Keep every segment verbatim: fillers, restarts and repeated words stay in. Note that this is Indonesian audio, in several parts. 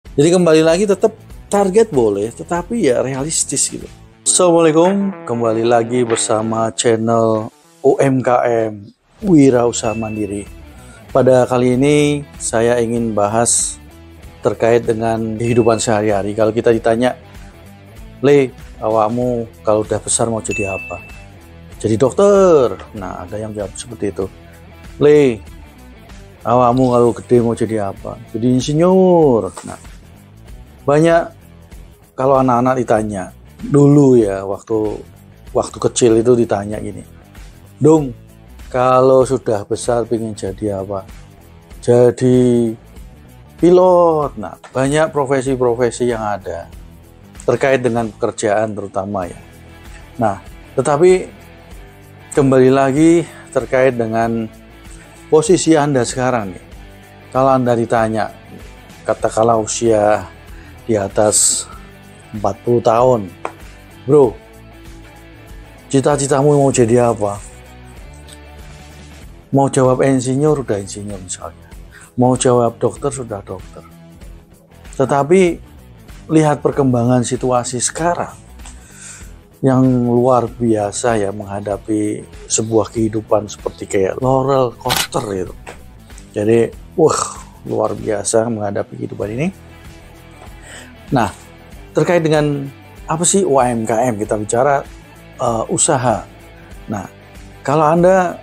Jadi kembali lagi tetap target boleh, tetapi ya realistis gitu. Assalamualaikum, kembali lagi bersama channel U M K M Wirausaha Mandiri. Pada kali ini saya ingin bahas terkait dengan kehidupan sehari-hari. Kalau kita ditanya, Le, awakmu kalau udah besar mau jadi apa? Jadi dokter. Nah, ada yang jawab seperti itu. Le, awakmu kalau gede mau jadi apa? Jadi insinyur. Nah, banyak kalau anak-anak ditanya dulu ya, waktu waktu kecil itu ditanya gini, Dong, kalau sudah besar pengen jadi apa? Jadi pilot. Nah, banyak profesi-profesi yang ada terkait dengan pekerjaan terutama ya. Nah, tetapi kembali lagi terkait dengan posisi Anda sekarang nih. Kalau Anda ditanya, katakanlah usia di atas empat puluh tahun, bro, cita-citamu mau jadi apa? Mau jawab insinyur, udah insinyur misalnya. Mau jawab dokter, sudah dokter. Tetapi lihat perkembangan situasi sekarang yang luar biasa ya, menghadapi sebuah kehidupan seperti kayak roller coaster gitu. Jadi, wah, luar biasa menghadapi kehidupan ini. Nah, terkait dengan apa sih U M K M, kita bicara uh, usaha. Nah, kalau Anda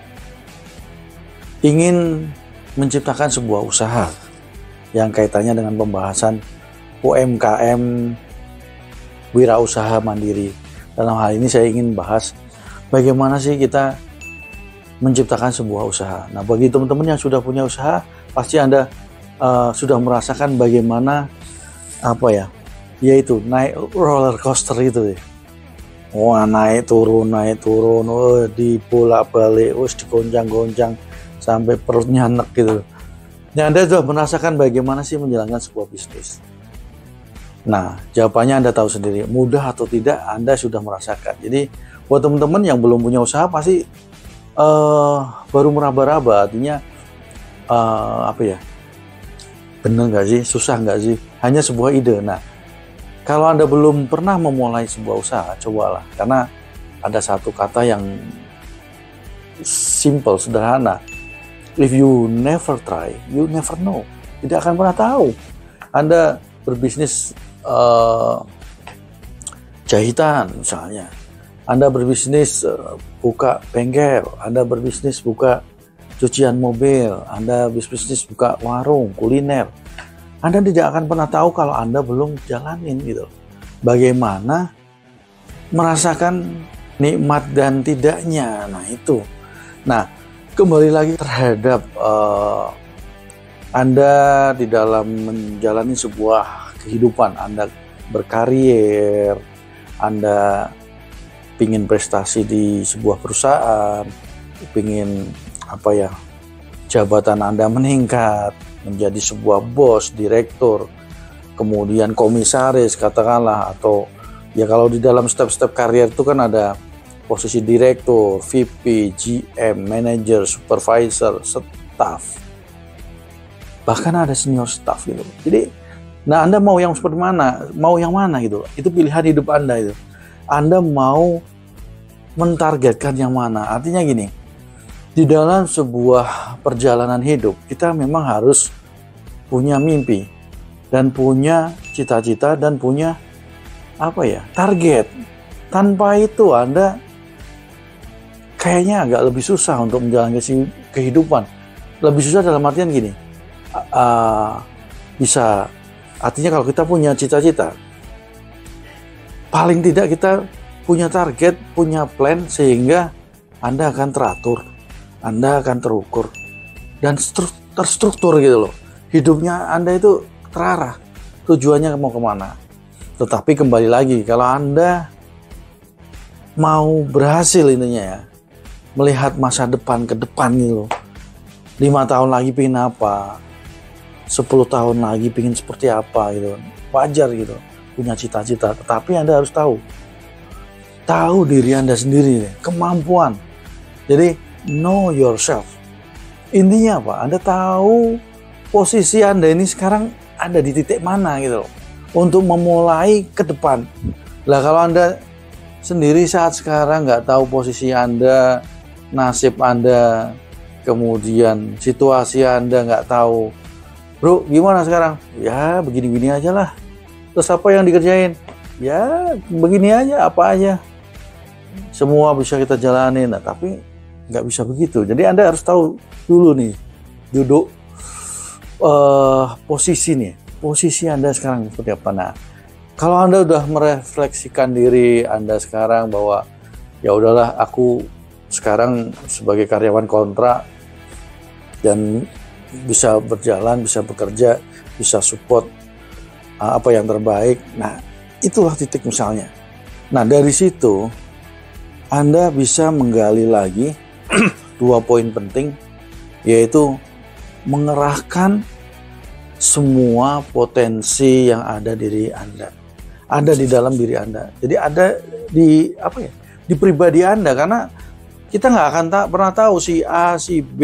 ingin menciptakan sebuah usaha yang kaitannya dengan pembahasan U M K M Wirausaha Mandiri, dalam hal ini saya ingin bahas bagaimana sih kita menciptakan sebuah usaha. Nah, bagi teman-teman yang sudah punya usaha, pasti Anda uh, sudah merasakan bagaimana apa ya, yaitu naik roller coaster itu ya. Wah, naik turun, naik turun, oh, dibolak-balik, wis digoncang-goncang sampai perutnya enek gitu. Nah, Anda sudah merasakan bagaimana sih menjalankan sebuah bisnis. Nah, jawabannya Anda tahu sendiri, mudah atau tidak Anda sudah merasakan. Jadi buat teman-teman yang belum punya usaha pasti uh, baru meraba-raba, artinya uh, apa ya, bener nggak sih, susah nggak sih, hanya sebuah ide. Nah, kalau Anda belum pernah memulai sebuah usaha, cobalah, karena ada satu kata yang simple, sederhana. If you never try, you never know. Tidak akan pernah tahu. Anda berbisnis Uh, jahitan misalnya, Anda berbisnis uh, buka bengkel, Anda berbisnis buka cucian mobil, Anda berbisnis buka warung kuliner, Anda tidak akan pernah tahu kalau Anda belum jalanin gitu. Bagaimana merasakan nikmat dan tidaknya. Nah itu. Nah, kembali lagi terhadap uh, Anda di dalam menjalani sebuah kehidupan, Anda berkarir, Anda pingin prestasi di sebuah perusahaan, pingin apa ya, jabatan Anda meningkat menjadi sebuah bos, direktur, kemudian komisaris katakanlah, atau ya kalau di dalam step-step karir itu kan ada posisi direktur, V P, G M, manager, supervisor, staff, bahkan ada senior staff gitu. Jadi, nah, Anda mau yang seperti mana? Mau yang mana gitu? Itu pilihan hidup Anda itu. Anda mau mentargetkan yang mana? Artinya gini, di dalam sebuah perjalanan hidup, kita memang harus punya mimpi dan punya cita-cita dan punya apa ya, target. Tanpa itu Anda kayaknya agak lebih susah untuk menjalankan kehidupan. Lebih susah dalam artian gini, uh, bisa artinya kalau kita punya cita-cita, paling tidak kita punya target, punya plan, sehingga Anda akan teratur, Anda akan terukur, dan terstruktur gitu loh. Hidupnya Anda itu terarah, tujuannya mau kemana. Tetapi kembali lagi, kalau Anda mau berhasil intinya ya, melihat masa depan ke depan gitu loh. lima tahun lagi pengen apa, sepuluh tahun lagi pingin seperti apa gitu. Wajar gitu, punya cita-cita, tetapi Anda harus tahu tahu diri Anda sendiri, kemampuan. Jadi know yourself. Intinya apa? Anda tahu posisi Anda ini sekarang ada di titik mana gitu loh, untuk memulai ke depan. Lah kalau Anda sendiri saat sekarang nggak tahu posisi Anda, nasib Anda, kemudian situasi Anda nggak tahu, bro gimana sekarang? Ya begini-begini aja lah. Terus apa yang dikerjain? Ya begini aja, apa aja. Semua bisa kita jalanin, nah, tapi nggak bisa begitu. Jadi Anda harus tahu dulu nih, duduk uh, posisi nih, posisi Anda sekarang seperti apa. Nah, kalau Anda udah merefleksikan diri Anda sekarang bahwa ya udahlah, aku sekarang sebagai karyawan kontrak dan bisa berjalan, bisa bekerja, bisa support uh, apa yang terbaik. Nah, itulah titik misalnya. Nah, dari situ Anda bisa menggali lagi dua poin penting, yaitu mengerahkan semua potensi yang ada diri Anda, ada di dalam diri Anda. Jadi ada di apa ya, di pribadi Anda, karena kita nggak akan tak pernah tahu si A, si B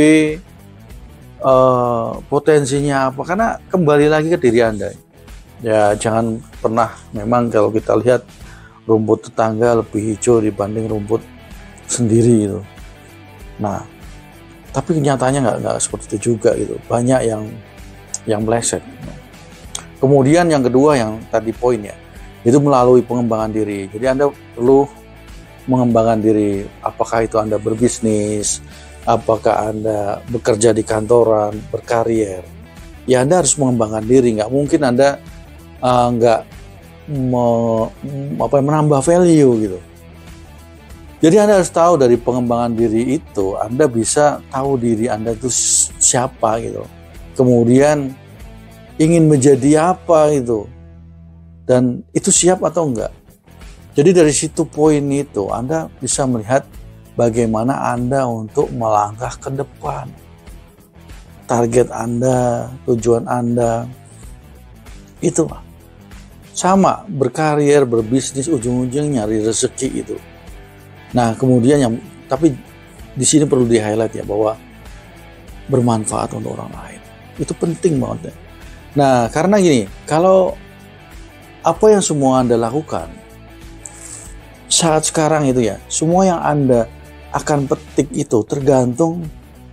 uh, potensinya apa, karena kembali lagi ke diri Anda. Ya jangan pernah, memang kalau kita lihat rumput tetangga lebih hijau dibanding rumput sendiri gitu. Nah, tapi kenyataannya nggak nggak seperti itu juga gitu. Banyak yang yang meleset. Kemudian yang kedua, yang tadi poinnya, itu melalui pengembangan diri. Jadi Anda perlu mengembangkan diri. Apakah itu Anda berbisnis, apakah Anda bekerja di kantoran, berkarier. Ya Anda harus mengembangkan diri. Nggak mungkin Anda uh, nggak me, apa, menambah value gitu. Jadi Anda harus tahu dari pengembangan diri itu, Anda bisa tahu diri Anda itu siapa gitu. Kemudian ingin menjadi apa gitu. Dan itu siap atau enggak. Jadi dari situ poin itu Anda bisa melihat bagaimana Anda untuk melangkah ke depan. Target Anda, tujuan Anda. Itu sama, berkarier, berbisnis, ujung-ujungnya nyari rezeki itu. Nah, kemudian yang tapi di sini perlu di-highlight ya, bahwa bermanfaat untuk orang lain. Itu penting banget ya. Nah, karena gini, kalau apa yang semua Anda lakukan saat sekarang itu ya, semua yang Anda akan petik itu tergantung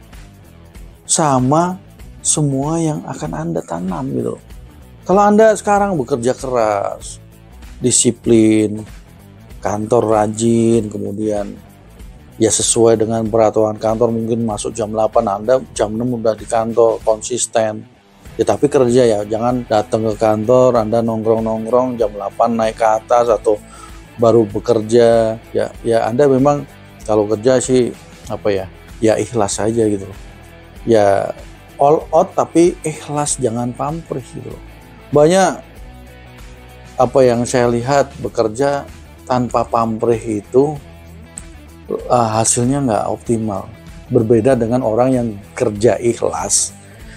sama semua yang akan Anda tanam gitu. Kalau Anda sekarang bekerja keras, disiplin, kantor rajin, kemudian ya sesuai dengan peraturan kantor, mungkin masuk jam delapan, Anda jam enam udah di kantor, konsisten. Ya tapi kerja ya, jangan datang ke kantor, Anda nongkrong-nongkrong jam delapan naik ke atas atau baru bekerja. Ya ya Anda memang kalau kerja sih apa ya, ya ikhlas saja gitu. Ya all out tapi ikhlas, jangan pamrih gitu. Banyak apa yang saya lihat bekerja tanpa pamrih itu uh, hasilnya nggak optimal. Berbeda dengan orang yang kerja ikhlas,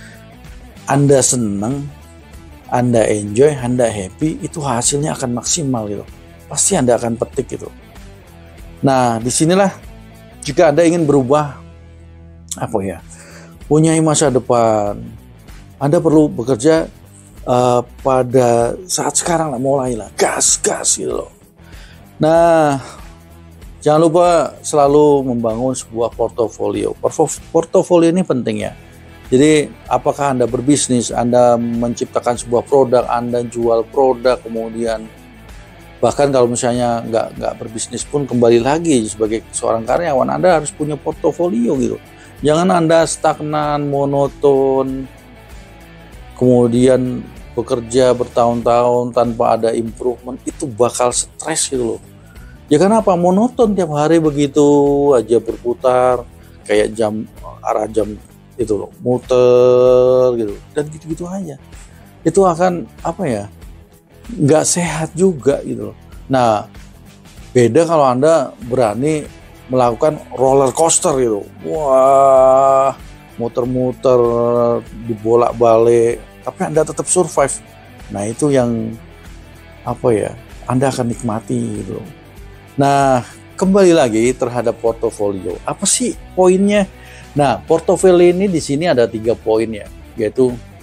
Anda senang, Anda enjoy, Anda happy, itu hasilnya akan maksimal gitu. Pasti Anda akan petik gitu. Nah, disinilah jika Anda ingin berubah, apa ya, punya masa depan, Anda perlu bekerja uh, pada saat sekarang lah, mulailah, gas, gas gitu loh. Nah, jangan lupa selalu membangun sebuah portofolio. Portofolio ini penting ya. Jadi, apakah Anda berbisnis, Anda menciptakan sebuah produk, Anda jual produk, kemudian bahkan kalau misalnya nggak nggak berbisnis pun, kembali lagi sebagai seorang karyawan, Anda harus punya portofolio gitu. Jangan Anda stagnan, monoton, kemudian bekerja bertahun-tahun tanpa ada improvement, itu bakal stres gitu loh. Ya kenapa? Monoton tiap hari begitu aja berputar kayak jam, arah jam itu loh, muter gitu, dan gitu-gitu aja. Itu akan apa ya, nggak sehat juga gitu loh. Nah, beda kalau Anda berani melakukan roller coaster gitu, wah muter-muter dibolak-balik, tapi Anda tetap survive. Nah itu yang apa ya, Anda akan nikmati gitu. Nah, kembali lagi terhadap portofolio. Apa sih poinnya? Nah, portofolio ini di sini ada tiga poin ya, yaitu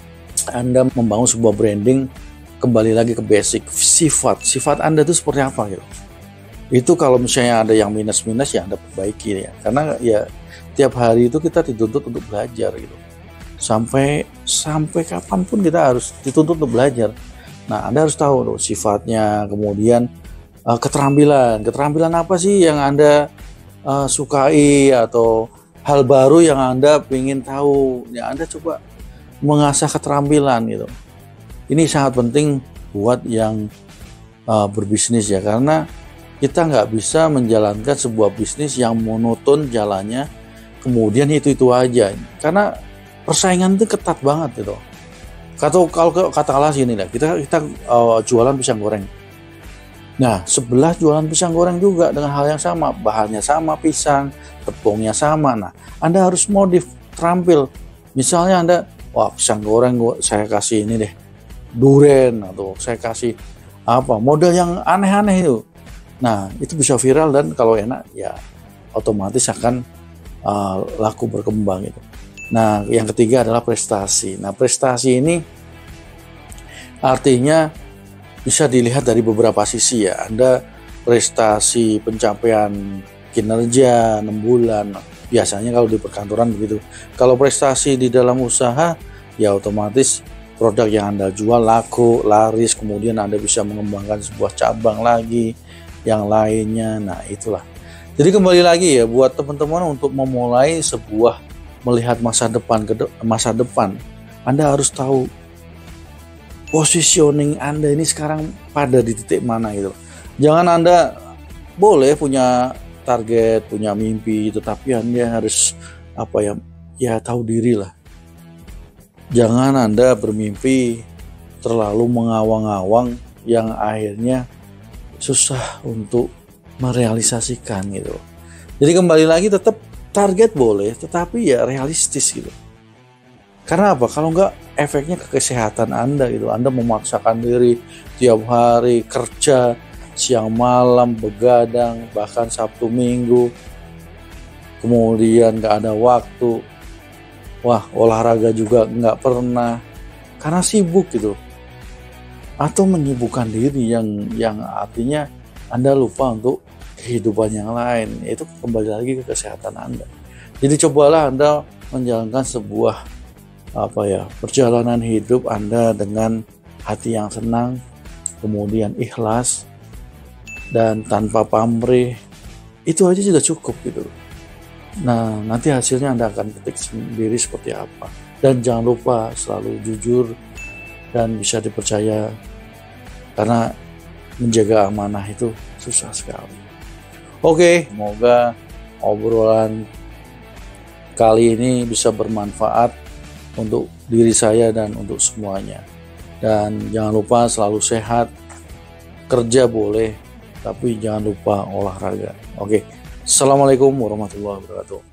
Anda membangun sebuah branding, kembali lagi ke basic, sifat, sifat Anda itu seperti apa gitu. Itu kalau misalnya ada yang minus-minus ya Anda perbaiki ya, karena ya tiap hari itu kita dituntut untuk belajar gitu. Sampai sampai kapanpun kita harus dituntut untuk belajar. Nah, Anda harus tahu tuh sifatnya, kemudian uh, keterampilan, keterampilan apa sih yang Anda uh, sukai atau hal baru yang Anda ingin tahu. Ya, Anda coba mengasah keterampilan gitu. Ini sangat penting buat yang uh, berbisnis ya, karena kita nggak bisa menjalankan sebuah bisnis yang monoton jalannya, kemudian itu-itu aja. Karena persaingan itu ketat banget gitu. Atau kalau katakanlah sini lah, kita kita uh, jualan pisang goreng. Nah, sebelah jualan pisang goreng juga dengan hal yang sama, bahannya sama pisang, tepungnya sama. Nah, Anda harus modif, terampil. Misalnya Anda, wah pisang goreng saya kasih ini deh, duren, atau saya kasih apa, model yang aneh-aneh itu. Nah, itu bisa viral dan kalau enak ya otomatis akan uh, laku berkembang itu. Nah, yang ketiga adalah prestasi. Nah, prestasi ini artinya bisa dilihat dari beberapa sisi ya. Anda prestasi pencapaian kinerja enam bulan, biasanya kalau di perkantoran begitu. Kalau prestasi di dalam usaha, ya otomatis produk yang Anda jual laku, laris, kemudian Anda bisa mengembangkan sebuah cabang lagi, yang lainnya. Nah, itulah. Jadi kembali lagi ya, buat teman-teman untuk memulai sebuah melihat masa depan ke de- masa depan, Anda harus tahu positioning Anda ini sekarang pada di titik mana gitu. Jangan Anda boleh punya target, punya mimpi, tetapi Anda harus apa ya, ya tahu diri lah. Jangan Anda bermimpi terlalu mengawang-awang yang akhirnya susah untuk merealisasikan gitu. Jadi kembali lagi, tetap target boleh, tetapi ya realistis gitu. Karena apa? Kalau enggak, efeknya ke kesehatan Anda gitu. Anda memaksakan diri tiap hari kerja, siang malam, begadang, bahkan Sabtu Minggu. Kemudian enggak ada waktu. Wah, olahraga juga enggak pernah. Karena sibuk gitu. Atau menyibukkan diri yang yang artinya Anda lupa untuk kehidupan yang lain. Itu kembali lagi ke kesehatan Anda. Jadi cobalah Anda menjalankan sebuah apa ya, perjalanan hidup Anda dengan hati yang senang, kemudian ikhlas dan tanpa pamrih. Itu aja sudah cukup gitu. Nah, nanti hasilnya Anda akan ketik sendiri seperti apa. Dan jangan lupa selalu jujur dan bisa dipercaya, karena menjaga amanah itu susah sekali. Oke, semoga obrolan kali ini bisa bermanfaat untuk diri saya dan untuk semuanya. Dan jangan lupa selalu sehat, kerja boleh, tapi jangan lupa olahraga. Oke, assalamualaikum warahmatullahi wabarakatuh.